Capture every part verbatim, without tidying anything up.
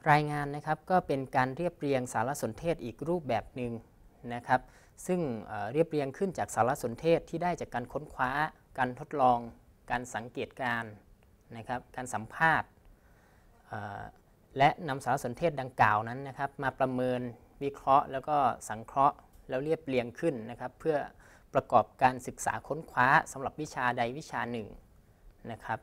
รายงานนะครับก็เป็นการเรียบเรียงสารสนเทศอีกรูปแบบหนึ่งนะครับซึ่งเรียบเรียงขึ้นจากสารสนเทศที่ได้จากการค้นคว้าการทดลองการสังเกตการณ์นะครับการสัมภาษณ์และนำสารสนเทศดังกล่าวนั้นนะครับมาประเมินวิเคราะห์แล้วก็สังเคราะห์แล้วเรียบเรียงขึ้นนะครับเพื่อประกอบการศึกษาค้นคว้าสำหรับวิชาใดวิชาหนึ่งนะครับ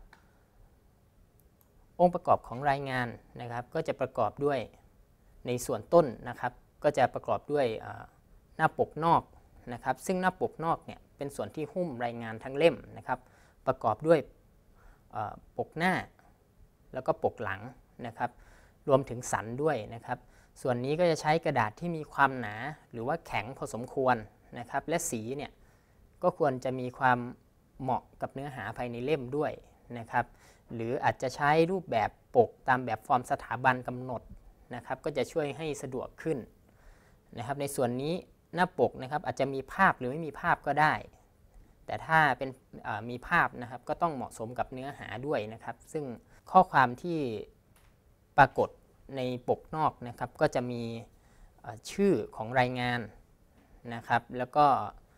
องค์ประกอบของรายงานนะครับก็จะประกอบด้วยในส่วนต้นนะครับก็จะประกอบด้วยหน้าปกนอกนะครับซึ่งหน้าปกนอกเนี่ยเป็นส่วนที่หุ้มรายงานทั้งเล่มนะครับประกอบด้วยปกหน้าแล้วก็ปกหลังนะครับรวมถึงสันด้วยนะครับส่วนนี้ก็จะใช้กระดาษที่มีความหนาหรือว่าแข็งพอสมควรนะครับและสีเนี่ยก็ควรจะมีความเหมาะกับเนื้อหาภายในเล่มด้วยนะครับหรืออาจจะใช้รูปแบบปกตามแบบฟอร์มสถาบันกำหนดนะครับก็จะช่วยให้สะดวกขึ้นนะครับในส่วนนี้หน้าปกนะครับอาจจะมีภาพหรือไม่มีภาพก็ได้แต่ถ้าเป็นมีภาพนะครับก็ต้องเหมาะสมกับเนื้อหาด้วยนะครับซึ่งข้อความที่ปรากฏในปกนอกนะครับก็จะมีชื่อของรายงานนะครับแล้วก็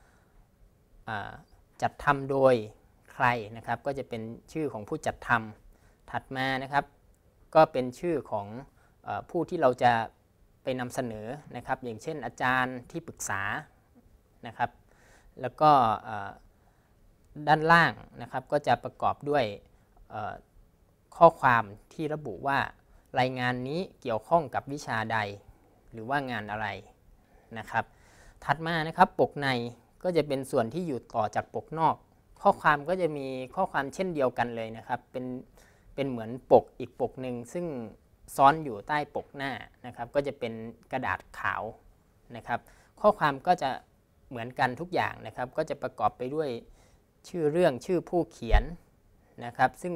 จัดทำโดยใครนะครับก็จะเป็นชื่อของผู้จัดทำถัดมานะครับก็เป็นชื่อของเอ่อผู้ที่เราจะไปนำเสนอนะครับอย่างเช่นอาจารย์ที่ปรึกษานะครับแล้วก็ด้านล่างนะครับก็จะประกอบด้วยข้อความที่ระบุว่ารายงานนี้เกี่ยวข้องกับวิชาใดหรือว่างานอะไรนะครับถัดมานะครับปกในก็จะเป็นส่วนที่อยู่ต่อจากปกนอกข้อความก็จะมีข้อความเช่นเดียวกันเลยนะครับเป็นเป็นเหมือนปกอีกปกหนึ่งซึ่งซ้อนอยู่ใต้ปกหน้านะครับก็จะเป็นกระดาษขาวนะครับข้อความก็จะเหมือนกันทุกอย่างนะครับก็จะประกอบไปด้วยชื่อเรื่องชื่อผู้เขียนนะครับซึ่ง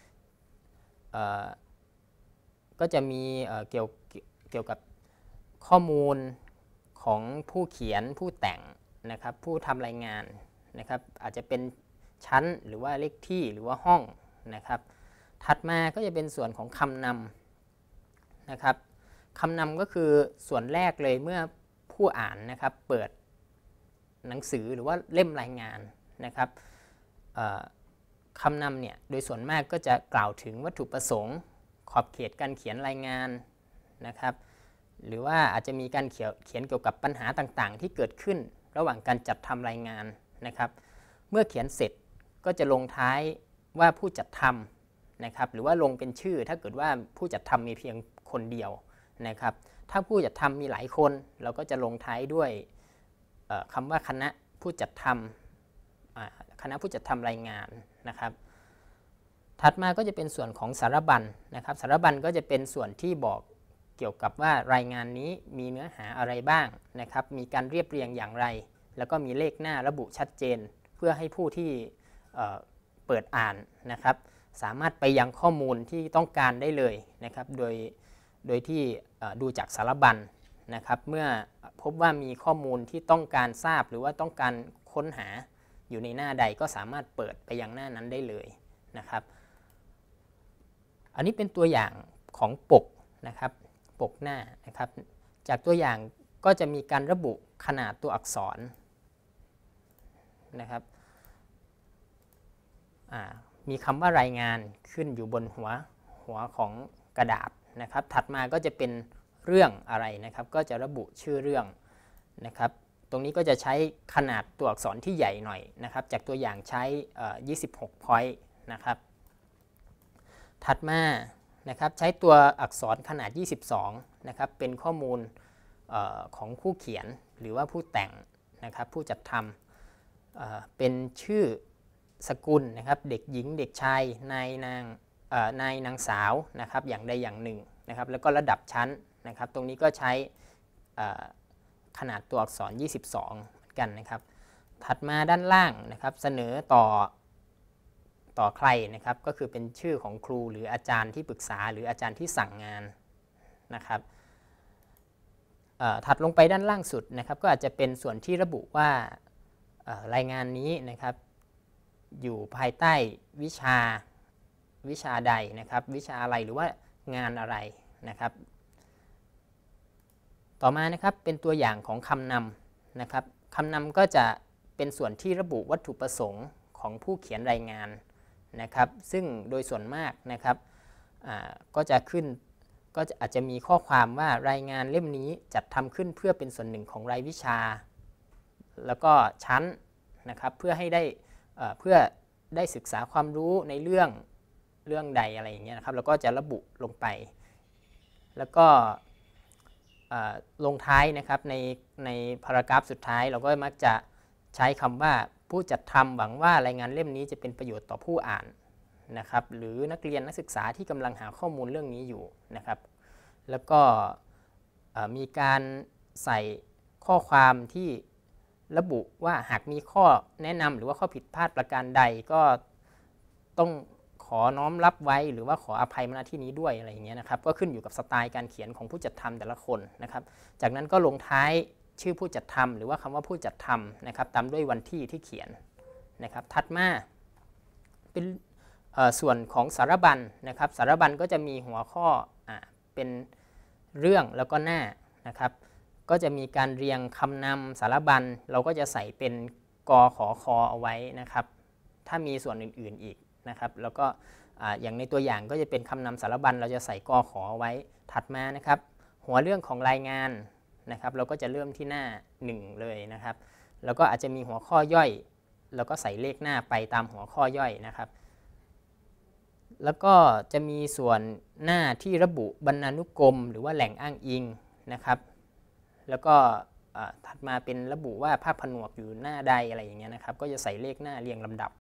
ก็จะมีเกี่ยวเกี่ยวกับข้อมูลของผู้เขียนผู้แต่งนะครับผู้ทำรายงานนะครับอาจจะเป็นชั้นหรือว่าเลขที่หรือว่าห้องนะครับถัดมาก็จะเป็นส่วนของคำนำนะครับคำนำก็คือส่วนแรกเลยเมื่อผู้อ่านนะครับเปิดหนังสือหรือว่าเล่มรายงานนะครับคำนำเนี่ยโดยส่วนมากก็จะกล่าวถึงวัตถุประสงค์ขอบเขตการเขียนรายงานนะครับหรือว่าอาจจะมีการเขียนเขียนเกี่ยวกับปัญหาต่างๆที่เกิดขึ้นระหว่างการจัดทำรายงานนะครับเมื่อเขียนเสร็จก็จะลงท้ายว่าผู้จัดทำนะครับหรือว่าลงเป็นชื่อถ้าเกิดว่าผู้จัดทำมีเพียงคนเดียวนะครับถ้าผู้จัดทำมีหลายคนเราก็จะลงท้ายด้วยคำว่าคณะผู้จัดทำคณะผู้จัดทำรายงานนะครับถัดมาก็จะเป็นส่วนของสารบัญนะครับสารบัญก็จะเป็นส่วนที่บอกเกี่ยวกับว่ารายงานนี้มีเนื้อหาอะไรบ้างนะครับมีการเรียบเรียงอย่างไรแล้วก็มีเลขหน้าระบุชัดเจนเพื่อให้ผู้ที่เอ่อเปิดอ่านนะครับสามารถไปยังข้อมูลที่ต้องการได้เลยนะครับโดยโดยที่ดูจากสารบัญนะครับเมื่อพบว่ามีข้อมูลที่ต้องการทราบหรือว่าต้องการค้นหาอยู่ในหน้าใดก็สามารถเปิดไปยังหน้านั้นได้เลยนะครับอันนี้เป็นตัวอย่างของปกนะครับปกหน้านะครับจากตัวอย่างก็จะมีการระบุขนาดตัวอักษรนะครับมีคำว่ารายงานขึ้นอยู่บนหัวหัวของกระดาษนะครับถัดมาก็จะเป็นเรื่องอะไรนะครับก็จะระบุชื่อเรื่องนะครับตรงนี้ก็จะใช้ขนาดตัวอักษรที่ใหญ่หน่อยนะครับจากตัวอย่างใช้ยี่สิบหก point นะครับถัดมานะครับใช้ตัวอักษรขนาดยี่สิบสองนะครับเป็นข้อมูลเอ่อของผู้เขียนหรือว่าผู้แต่งนะครับผู้จัดทำเอ่อเป็นชื่อสกุลนะครับเด็กหญิงเด็กชายนายนางเอ่อนายนางสาวนะครับอย่างใดอย่างหนึ่งนะครับแล้วก็ระดับชั้นนะครับตรงนี้ก็ใช้ขนาดตัวอักษรยี่สิบสองเหมือนกันนะครับถัดมาด้านล่างนะครับเสนอต่อต่อใครนะครับก็คือเป็นชื่อของครูหรืออาจารย์ที่ปรึกษาหรืออาจารย์ที่สั่งงานนะครับถัดลงไปด้านล่างสุดนะครับก็อาจจะเป็นส่วนที่ระบุว่ารายงานนี้นะครับอยู่ภายใต้วิชาวิชาใดนะครับวิชาอะไรหรือว่างานอะไรนะครับต่อมานะครับเป็นตัวอย่างของคำนำนะครับคำนำก็จะเป็นส่วนที่ระบุวัตถุประสงค์ของผู้เขียนรายงานนะครับซึ่งโดยส่วนมากนะครับก็จะขึ้นก็จะอาจจะมีข้อความว่ารายงานเล่มนี้จัดทำขึ้นเพื่อเป็นส่วนหนึ่งของรายวิชาแล้วก็ชั้นนะครับเพื่อให้ได้เพื่อได้ศึกษาความรู้ในเรื่องเรื่องใดอะไรอย่างเงี้ยนะครับแล้วก็จะระบุลงไปแล้วก็ลงท้ายนะครับในในพารากราฟสุดท้ายเราก็มักจะใช้คำว่าผู้จัดทำหวังว่ารายงานเล่มนี้จะเป็นประโยชน์ต่อผู้อ่านนะครับหรือนักเรียนนักศึกษาที่กำลังหาข้อมูลเรื่องนี้อยู่นะครับแล้วก็มีการใส่ข้อความที่ระบุว่าหากมีข้อแนะนำหรือว่าข้อผิดพลาดประการใดก็ต้องขอน้อมรับไว้หรือว่าขออภัยมาณที่นี้ด้วยอะไรอย่างเงี้ยนะครับก็ขึ้นอยู่กับสไตล์การเขียนของผู้จัดทำแต่ละคนนะครับจากนั้นก็ลงท้ายชื่อผู้จัดทำหรือว่าคำว่าผู้จัดทำนะครับตามด้วยวันที่ที่เขียนนะครับถัดมาเป็นส่วนของสารบัญนะครับสารบัญก็จะมีหัวข้ออเป็นเรื่องแล้วก็หน้านะครับก็จะมีการเรียงคำนำสารบัญเราก็จะใส่เป็นกขอคอเอาไว้นะครับถ้ามีส่วนอื่นๆอีกนะครับแล้วก็อย่างในตัวอย่างก็จะเป็นคำนำสารบัญเราจะใส่กขอเอาไว้ถัดมานะครับหัวเรื่องของรายงานนะครับเราก็จะเริ่มที่หน้าหนึ่งเลยนะครับแล้วก็อาจจะมีหัวข้อย่อยแล้วก็ใส่เลขหน้าไปตามหัวข้อย่อยนะครับแล้วก็จะมีส่วนหน้าที่ระบุบรรณานุกรมหรือว่าแหล่งอ้างอิงนะครับแล้วก็ถัดมาเป็นระบุว่าภาคผนวกอยู่หน้าใดอะไรอย่างเงี้ยนะครับก็จะใส่เลขหน้าเรียงลำดับ